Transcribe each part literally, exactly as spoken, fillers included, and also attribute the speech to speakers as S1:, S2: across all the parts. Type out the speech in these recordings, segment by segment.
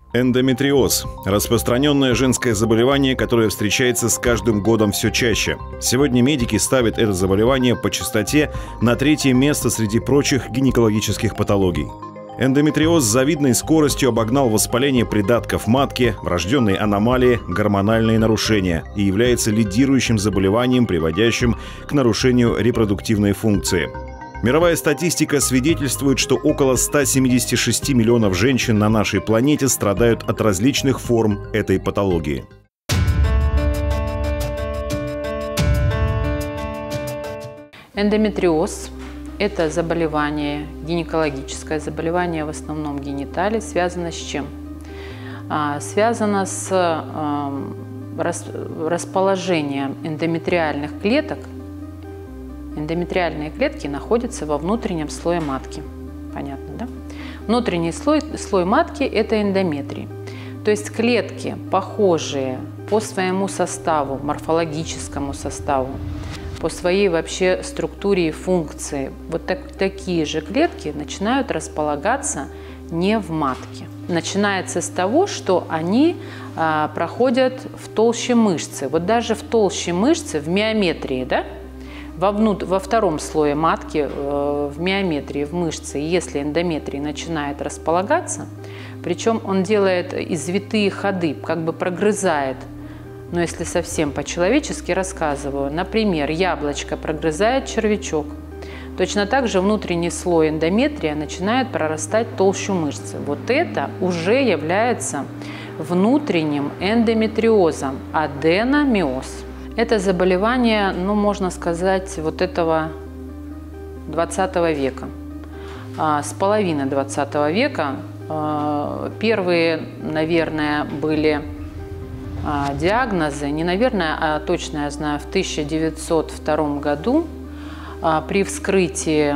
S1: Эндометриоз – распространенное женское заболевание, которое встречается с каждым годом все чаще. Сегодня медики ставят это заболевание по частоте на третье место среди прочих гинекологических патологий. Эндометриоз с завидной скоростью обогнал воспаление придатков матки, врожденные аномалии, гормональные нарушения и является лидирующим заболеванием, приводящим к нарушению репродуктивной функции. Мировая статистика свидетельствует, что около ста семидесяти шести миллионов женщин на нашей планете страдают от различных форм этой патологии.
S2: Эндометриоз – это заболевание, гинекологическое заболевание, в основном гениталий. Связано с чем? А, связано с а, рас, расположением эндометриальных клеток. Эндометриальные клетки находятся во внутреннем слое матки. Понятно, да? Внутренний слой, слой матки – это эндометрий. То есть клетки, похожие по своему составу, морфологическому составу, по своей вообще структуре и функции, вот так, такие же клетки начинают располагаться не в матке. Начинается с того, что они а, проходят в толще мышцы. Вот даже в толще мышцы, в миометрии, да? Во, внут... во втором слое матки, э, в миометрии, в мышце, если эндометрий начинает располагаться, причем он делает извитые ходы, как бы прогрызает, но если совсем по-человечески рассказываю, например, яблочко прогрызает червячок, точно так же внутренний слой эндометрия начинает прорастать толщу мышцы. Вот это уже является внутренним эндометриозом, аденомиоз. Это заболевание, ну, можно сказать, вот этого двадцатого века, с половины двадцатого века. Первые, наверное, были диагнозы, не наверное, а точно я знаю, в тысяча девятьсот втором году при вскрытии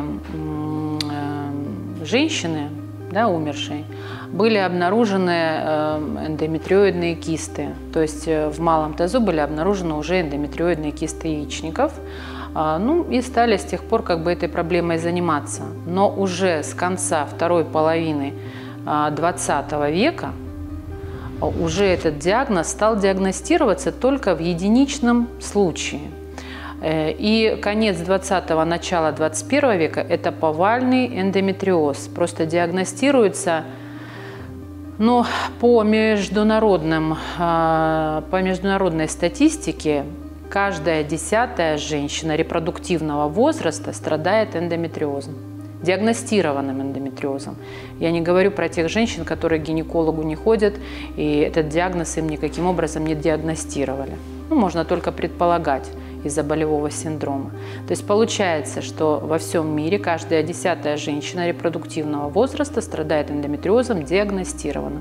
S2: женщины, да, умершей, были обнаружены эндометриоидные кисты. То есть в малом тазу были обнаружены уже эндометриоидные кисты яичников. Ну и стали с тех пор как бы этой проблемой заниматься. Но уже с конца второй половины двадцатого века уже этот диагноз стал диагностироваться только в единичном случае. И конец двадцатого, начало двадцать первого века – это повальный эндометриоз. Просто диагностируется, но по, международным, по международной статистике каждая десятая женщина репродуктивного возраста страдает эндометриозом, диагностированным эндометриозом. Я не говорю про тех женщин, которые к гинекологу не ходят, и этот диагноз им никаким образом не диагностировали. Ну, можно только предполагать из-за болевого синдрома. То есть получается, что во всем мире каждая десятая женщина репродуктивного возраста страдает эндометриозом диагностированным.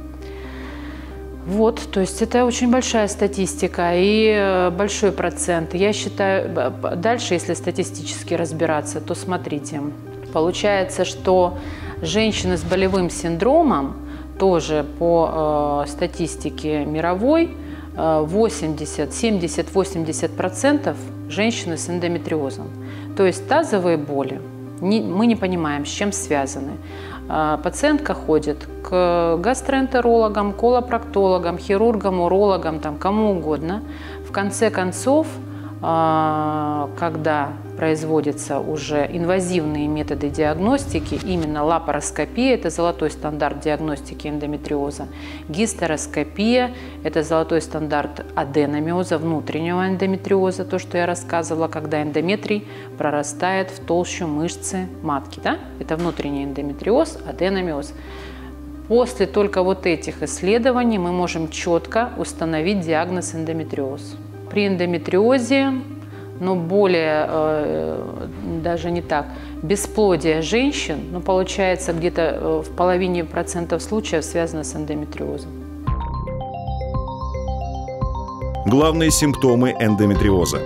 S2: Вот, то есть это очень большая статистика и большой процент. Я считаю, дальше, если статистически разбираться, то смотрите, получается, что женщины с болевым синдромом тоже по э, статистике мировой восемьдесят, семьдесят, восемьдесят процентов женщины с эндометриозом. То есть тазовые боли, не, мы не понимаем, с чем связаны. Пациентка ходит к гастроэнтерологам, колопроктологам, хирургам, урологам, там, кому угодно. В конце концов, когда производятся уже инвазивные методы диагностики, именно лапароскопия – это золотой стандарт диагностики эндометриоза, гистероскопия – это золотой стандарт аденомиоза, внутреннего эндометриоза, то, что я рассказывала, когда эндометрий прорастает в толщу мышцы матки. Да? Это внутренний эндометриоз, аденомиоз. После только вот этих исследований мы можем четко установить диагноз эндометриоз. При эндометриозе, но более, э, даже не так, бесплодие женщин, ну, получается, где-то в половине процентов случаев связано с эндометриозом.
S1: Главные симптомы эндометриоза.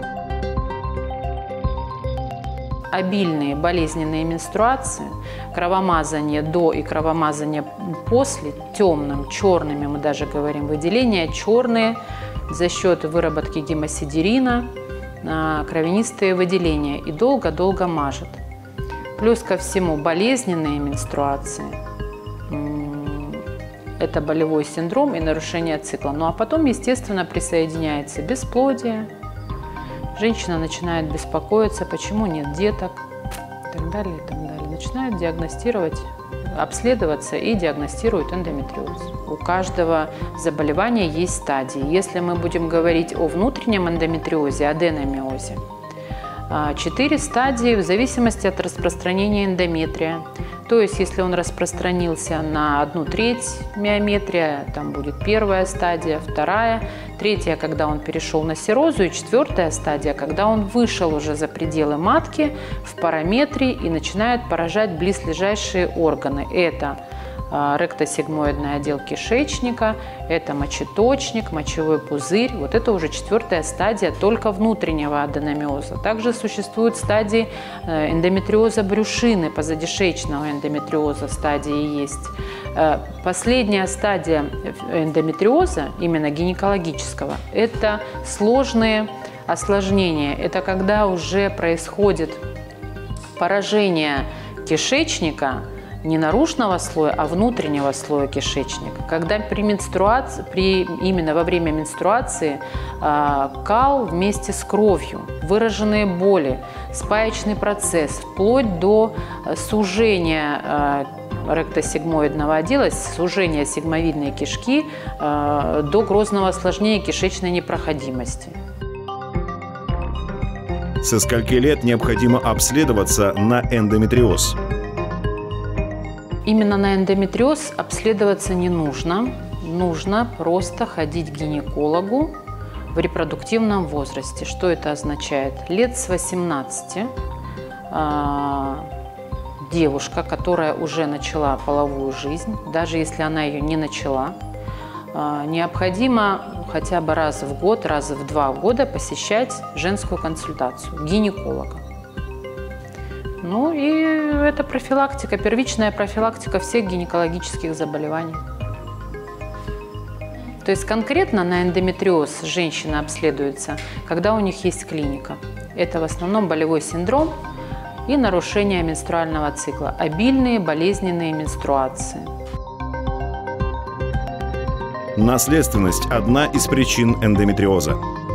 S2: Обильные болезненные менструации, кровомазание до и кровомазание после, темным, черными, мы даже говорим, выделения черные за счет выработки гемосидерина, кровянистые выделения и долго-долго мажет. Плюс ко всему болезненные менструации, это болевой синдром и нарушение цикла. Ну а потом, естественно, присоединяется бесплодие. Женщина начинает беспокоиться, почему нет деток, и так далее, и так далее. Начинает диагностировать, обследоваться и диагностирует эндометриоз. У каждого заболевания есть стадии. Если мы будем говорить о внутреннем эндометриозе, аденомиозе, четыре стадии в зависимости от распространения эндометрия. То есть, если он распространился на одну треть миометрия, там будет первая стадия, вторая, третья, когда он перешел на серозу, и четвертая стадия, когда он вышел уже за пределы матки в параметрии и начинает поражать близлежащие органы. Это ректосигмоидный отдел кишечника, это мочеточник, мочевой пузырь. Вот это уже четвертая стадия только внутреннего аденомиоза. Также существуют стадии эндометриоза брюшины, позадишечного эндометриоза стадии есть. Последняя стадия эндометриоза, именно гинекологического, это сложные осложнения. Это когда уже происходит поражение кишечника, не наружного слоя, а внутреннего слоя кишечника. Когда при менструации, при, именно во время менструации э, кал вместе с кровью, выраженные боли, спаечный процесс, вплоть до сужения э, ректосигмоидного отдела, сужения сигмовидной кишки э, до грозного осложнения кишечной непроходимости.
S1: Со скольки лет необходимо обследоваться на эндометриоз?
S2: Именно на эндометриоз обследоваться не нужно. Нужно просто ходить к гинекологу в репродуктивном возрасте. Что это означает? Лет с восемнадцати э, девушка, которая уже начала половую жизнь, даже если она ее не начала, э, необходимо хотя бы раз в год, раз в два года посещать женскую консультацию гинеколога. Ну и это профилактика, первичная профилактика всех гинекологических заболеваний. То есть конкретно на эндометриоз женщины обследуются, когда у них есть клиника. Это в основном болевой синдром и нарушение менструального цикла, обильные болезненные менструации.
S1: Наследственность – одна из причин эндометриоза.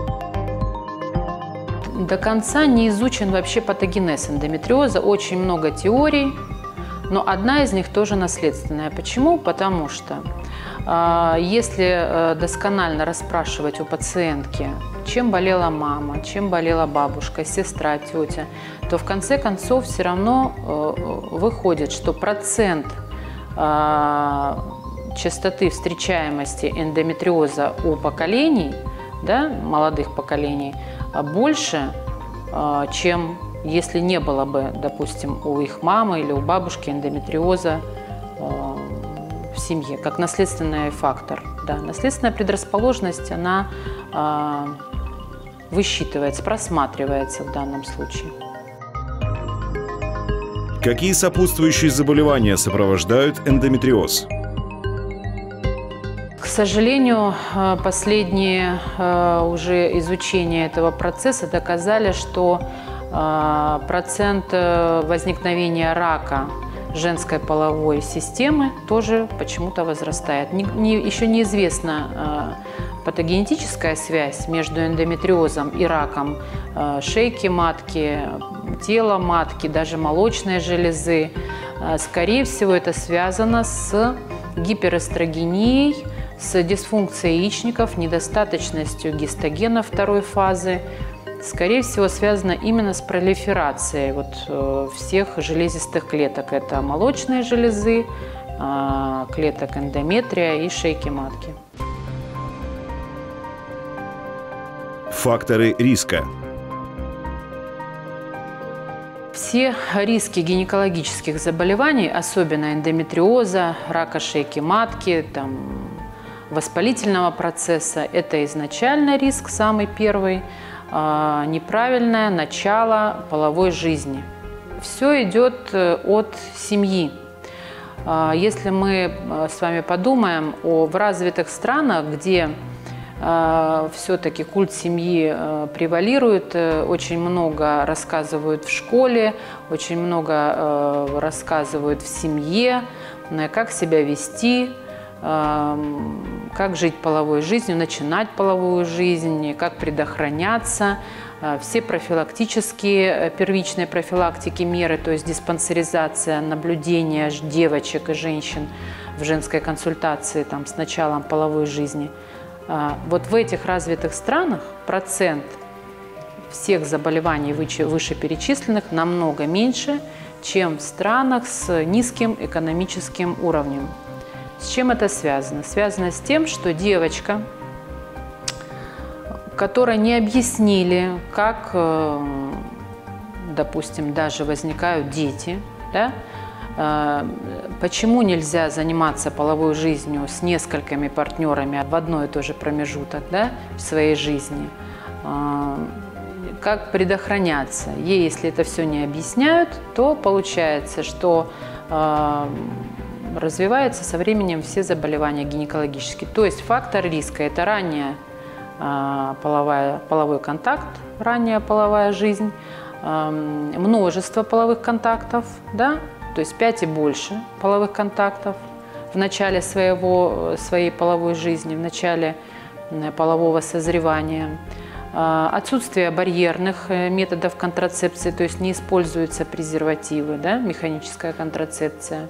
S2: До конца не изучен вообще патогенез эндометриоза, очень много теорий, но одна из них тоже наследственная. Почему? Потому что э, если э, досконально расспрашивать у пациентки, чем болела мама, чем болела бабушка, сестра, тетя, то в конце концов все равно э, выходит, что процент э, частоты встречаемости эндометриоза у поколений, да, молодых поколений, больше, чем если не было бы, допустим, у их мамы или у бабушки эндометриоза в семье, как наследственный фактор. Да, наследственная предрасположенность, она высчитывается, просматривается в данном случае.
S1: Какие сопутствующие заболевания сопровождают эндометриоз?
S2: К сожалению, последние уже изучения этого процесса доказали, что процент возникновения рака женской половой системы тоже почему-то возрастает. Не, не, еще неизвестна патогенетическая связь между эндометриозом и раком шейки матки, тела матки, даже молочной железы. Скорее всего, это связано с гиперэстрогенией, с дисфункцией яичников, недостаточностью гистогена второй фазы. Скорее всего, связано именно с пролиферацией вот, э, всех железистых клеток. Это молочные железы, э, клеток эндометрия и шейки матки.
S1: Факторы риска.
S2: Все риски гинекологических заболеваний, особенно эндометриоза, рака шейки матки, там, воспалительного процесса, это изначально риск самый первый, э, неправильное начало половой жизни. Все идет от семьи. Э, если мы с вами подумаем о в развитых странах, где э, все-таки культ семьи э, превалирует, э, очень много рассказывают в школе, очень много э, рассказывают в семье, э, как себя вести, как жить половой жизнью, начинать половую жизнь, как предохраняться, все профилактические, первичные профилактики меры, то есть диспансеризация, наблюдение девочек и женщин в женской консультации там, с началом половой жизни. Вот в этих развитых странах процент всех заболеваний вышеперечисленных намного меньше, чем в странах с низким экономическим уровнем. С чем это связано? Связано с тем, что девочка, которой не объяснили, как, допустим, даже возникают дети, да, почему нельзя заниматься половой жизнью с несколькими партнерами в одно и то же промежуток, да, в своей жизни, как предохраняться. Ей, если это все не объясняют, то получается, что развиваются со временем все заболевания гинекологические. То есть фактор риска – это ранняя половая, половой контакт, ранняя половая жизнь, множество половых контактов, да, то есть пять и больше половых контактов в начале своего, своей половой жизни, в начале полового созревания. Отсутствие барьерных методов контрацепции, то есть не используются презервативы, да, механическая контрацепция.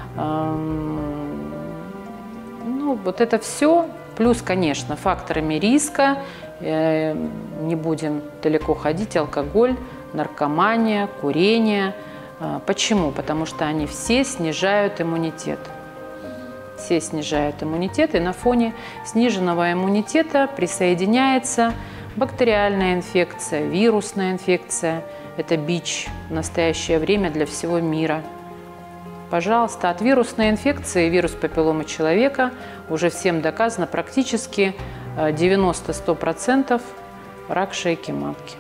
S2: Ну, вот это все. Плюс, конечно, факторами риска, не будем далеко ходить, алкоголь, наркомания, курение. Почему? Потому что они все снижают иммунитет. Все снижают иммунитет, и на фоне сниженного иммунитета присоединяется бактериальная инфекция, вирусная инфекция. Это бич в настоящее время для всего мира. Пожалуйста, от вирусной инфекции, вирус папилломы человека, уже всем доказано практически девяносто — сто процентов рак шейки матки.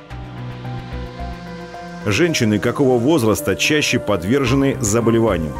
S1: Женщины какого возраста чаще подвержены заболеванию?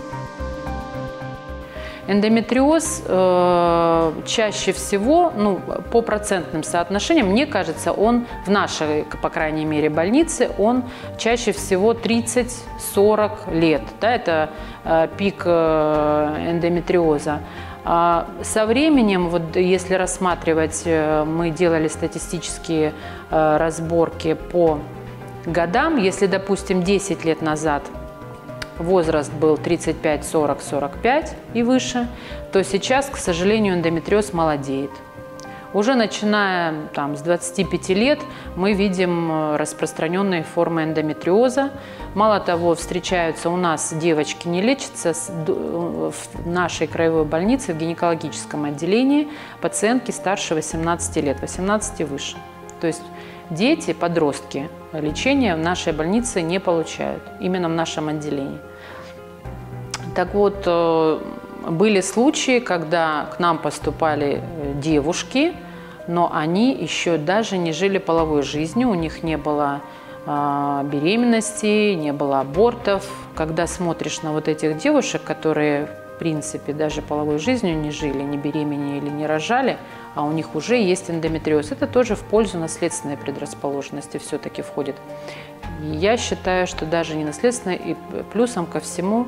S2: Эндометриоз э, чаще всего, ну, по процентным соотношениям, мне кажется, он в нашей, по крайней мере, больнице, он чаще всего тридцать — сорок лет. Да, это э, пик э, эндометриоза. А со временем, вот если рассматривать, э, мы делали статистические э, разборки по годам, если, допустим, десять лет назад возраст был тридцать пять, сорок, сорок пять и выше, то сейчас, к сожалению, эндометриоз молодеет. Уже начиная там, с двадцати пяти лет мы видим распространенные формы эндометриоза. Мало того, встречаются у нас девочки, не лечатся в нашей краевой больнице, в гинекологическом отделении, пациентки старше восемнадцати лет, восемнадцати и выше. То есть дети, подростки лечения в нашей больнице не получают, именно в нашем отделении. Так вот, были случаи, когда к нам поступали девушки, но они еще даже не жили половой жизнью, у них не было беременности, не было абортов. Когда смотришь на вот этих девушек, которые, в принципе, даже половой жизнью не жили, не беременели, не рожали, а у них уже есть эндометриоз, это тоже в пользу наследственной предрасположенности все-таки входит. И я считаю, что даже не наследственной, и плюсом ко всему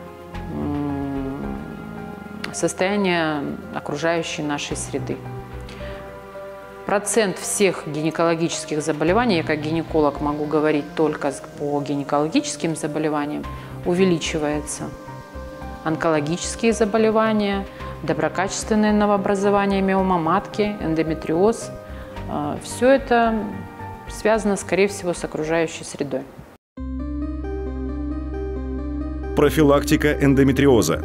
S2: состояние окружающей нашей среды. Процент всех гинекологических заболеваний, я как гинеколог могу говорить только по гинекологическим заболеваниям, увеличивается. Онкологические заболевания, доброкачественное новообразование миома матки, эндометриоз – все это связано, скорее всего, с окружающей средой.
S1: Профилактика эндометриоза.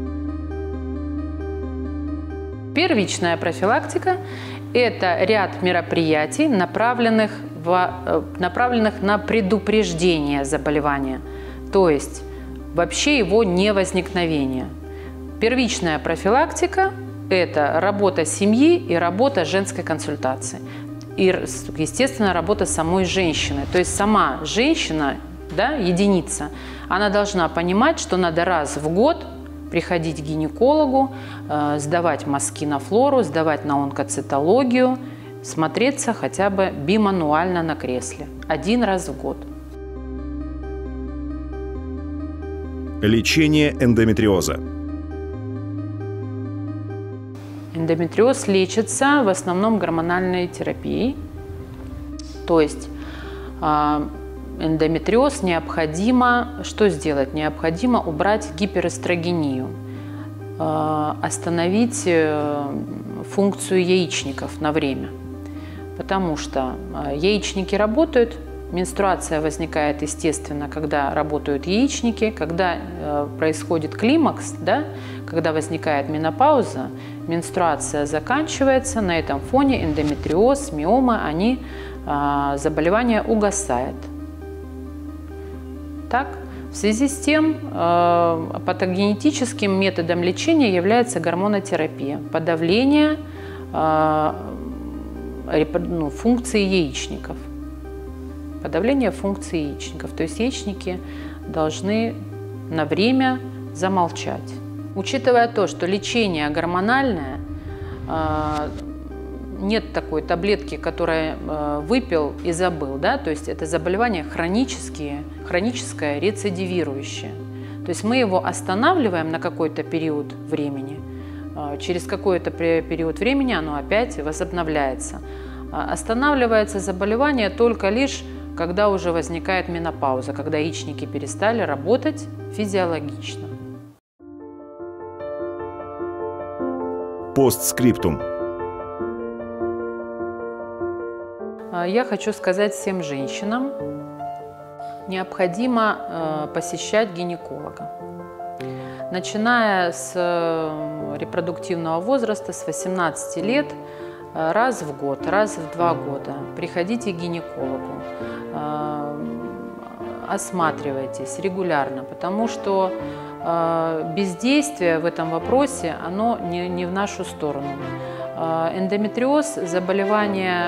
S2: Первичная профилактика – это ряд мероприятий, направленных, в, направленных на предупреждение заболевания, то есть вообще его невозникновение. Первичная профилактика – это работа семьи и работа женской консультации. И, естественно, работа самой женщины. То есть сама женщина, да, единица, она должна понимать, что надо раз в год приходить к гинекологу, э, сдавать мазки на флору, сдавать на онкоцитологию, смотреться хотя бы бимануально на кресле. Один раз в год.
S1: Лечение эндометриоза.
S2: Эндометриоз лечится в основном гормональной терапией. То есть эндометриоз необходимо, что сделать? Необходимо убрать гиперэстрогению, остановить функцию яичников на время. Потому что яичники работают, менструация возникает, естественно, когда работают яичники, когда происходит климакс, да, когда возникает менопауза, менструация заканчивается, на этом фоне эндометриоз, миома, они, заболевание угасает. Так, в связи с тем, патогенетическим методом лечения является гормонотерапия, подавление ну, функции яичников. Подавление функции яичников. То есть яичники должны на время замолчать. Учитывая то, что лечение гормональное, нет такой таблетки, которая выпил и забыл, да? То есть это заболевание хронические, хроническое, рецидивирующее. То есть мы его останавливаем на какой-то период времени, через какой-то период времени оно опять возобновляется. Останавливается заболевание только лишь, когда уже возникает менопауза, когда яичники перестали работать физиологично.
S1: Постскриптум.
S2: Я хочу сказать всем женщинам, необходимо посещать гинеколога. Начиная с репродуктивного возраста, с восемнадцати лет, раз в год, раз в два года приходите к гинекологу, осматривайтесь регулярно, потому что бездействие в этом вопросе, оно не, не в нашу сторону. Эндометриоз – заболевание,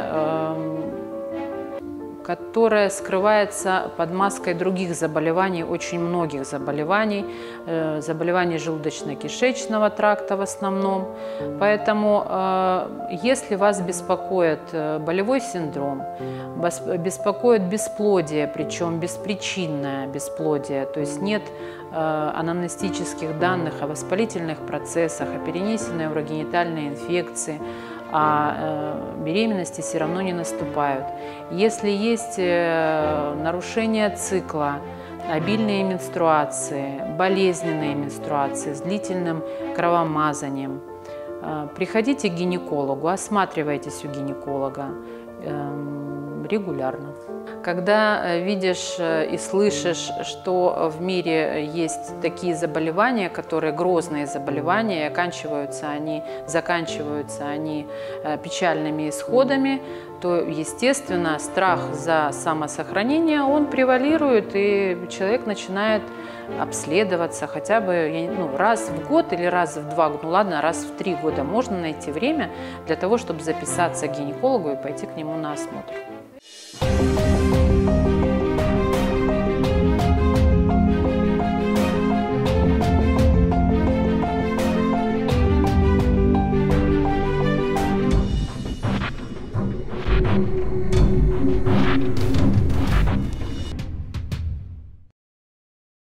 S2: которое скрывается под маской других заболеваний, очень многих заболеваний, заболеваний желудочно-кишечного тракта в основном. Поэтому, если вас беспокоит болевой синдром, беспокоит бесплодие, причем беспричинное бесплодие, то есть нет анамнестических данных о воспалительных процессах, о перенесенной урогенитальной инфекции, а беременности все равно не наступают. Если есть нарушение цикла, обильные менструации, болезненные менструации с длительным кровомазанием, приходите к гинекологу, осматривайтесь у гинеколога регулярно. Когда видишь и слышишь, что в мире есть такие заболевания, которые грозные заболевания, и оканчиваются они, заканчиваются они печальными исходами, то, естественно, страх за самосохранение, он превалирует, и человек начинает обследоваться хотя бы ну, раз в год или раз в два года, ну ладно, раз в три года можно найти время для того, чтобы записаться к гинекологу и пойти к нему на осмотр.